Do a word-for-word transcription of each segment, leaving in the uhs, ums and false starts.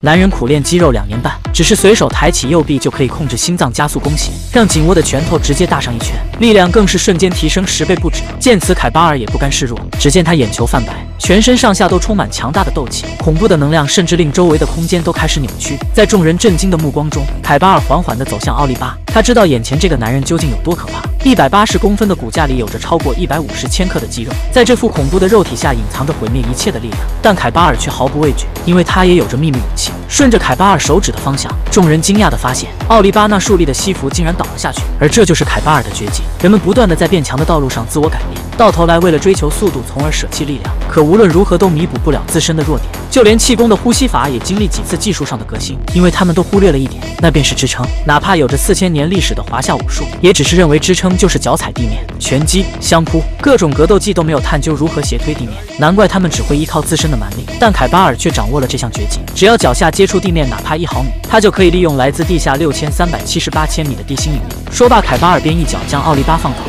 男人苦练肌肉两年半，只是随手抬起右臂就可以控制心脏加速弓血，让紧握的拳头直接大上一拳，力量更是瞬间提升十倍不止。见此，凯巴尔也不甘示弱，只见他眼球泛白，全身上下都充满强大的斗气，恐怖的能量甚至令周围的空间都开始扭曲。在众人震惊的目光中，凯巴尔缓缓地走向奥利巴。他知道眼前这个男人究竟有多可怕。一百八十公分的骨架里有着超过一百五十千克的肌肉，在这副恐怖的肉体下隐藏着毁灭一切的力量。但凯巴尔却毫不畏惧，因为他也有着秘密武器。顺着凯巴尔手指的方向，众人惊讶地发现，奥利巴那竖立的西服竟然倒了下去，而这就是凯巴尔的绝技。人们不断地在变强的道路上自我改变，到头来为了追求速度，从而舍弃力量。可无论如何都弥补不了自身的弱点，就连气功的呼吸法也经历几次技术上的革新，因为他们都忽略了一点，那便是支撑。哪怕有着四千年历史的华夏武术，也只是认为支撑就是脚踩地面，拳击、相扑，各种格斗技都没有探究如何斜推地面，难怪他们只会依靠自身的蛮力。但凯巴尔却掌握了这项绝技，只要脚下接触地面哪怕一毫米，他就可以利用来自地下六千三百七十八千米的地心引力。说罢，凯巴尔便一脚将奥利巴放倒。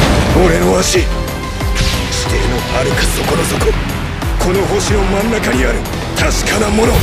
この星の真ん中にある確かなもの。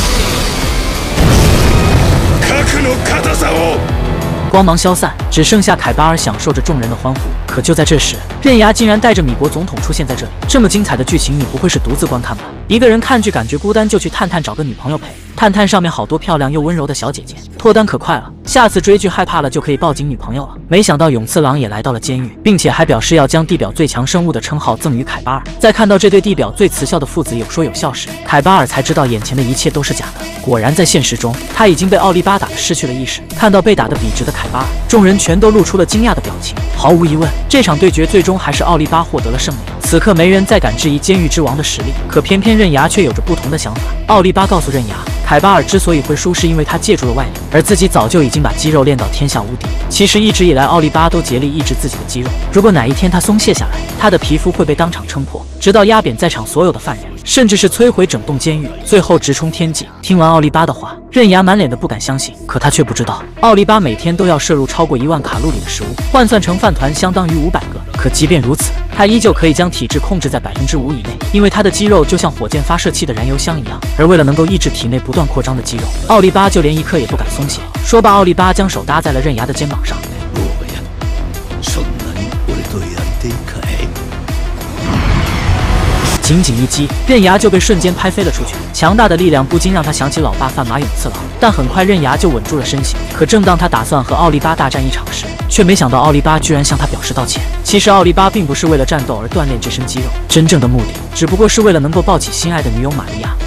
核の硬さを。光芒消散，只剩下凯巴尔享受着众人的欢呼。可就在这时，刃牙竟然带着米国总统出现在这里。这么精彩的剧情，你不会是独自观看吧？一个人看剧感觉孤单，就去探探找个女朋友陪。探探上面好多漂亮又温柔的小姐姐，脱单可快了。下次追剧害怕了就可以抱紧女朋友了。没想到永次郎也来到了监狱，并且还表示要将地表最强生物的称号赠予凯巴尔。在看到这对地表最慈祥的父子有说有笑时，凯巴尔才知道眼前的一切都是假的。果然在现实中，他已经被奥利巴打得失去了意识。看到被打得笔直的凯巴尔，众人全都露出了惊讶的表情。毫无疑问，这场对决最终还是奥利巴获得了胜利。此刻没人再敢质疑监狱之王的实力，可偏偏刃牙却有着不同的想法。奥利巴告诉刃牙，凯巴尔之所以会输，是因为他借助了外力，而自己早就已经把肌肉练到天下无敌。其实一直以来，奥利巴都竭力抑制自己的肌肉，如果哪一天他松懈下来，他的皮肤会被当场撑破，直到压扁在场所有的犯人，甚至是摧毁整栋监狱，最后直冲天际。听完奥利巴的话，刃牙满脸的不敢相信，可他却不知道，奥利巴每天都要摄入超过一万卡路里的食物，换算成饭团相当于五百个。可即便如此，他依旧可以将体质控制在百分之五以内，因为他的肌肉就像火箭发射器的燃油箱一样。而为了能够抑制体内不断扩张的肌肉，奥利巴就连一刻也不敢松懈。说罢，奥利巴将手搭在了刃牙的肩膀上。仅仅一击，刃牙就被瞬间拍飞了出去。强大的力量不禁让他想起老爸范马永次郎，但很快刃牙就稳住了身形。可正当他打算和奥利巴大战一场时，却没想到奥利巴居然向他表示道歉。其实奥利巴并不是为了战斗而锻炼这身肌肉，真正的目的只不过是为了能够抱起心爱的女友玛利亚。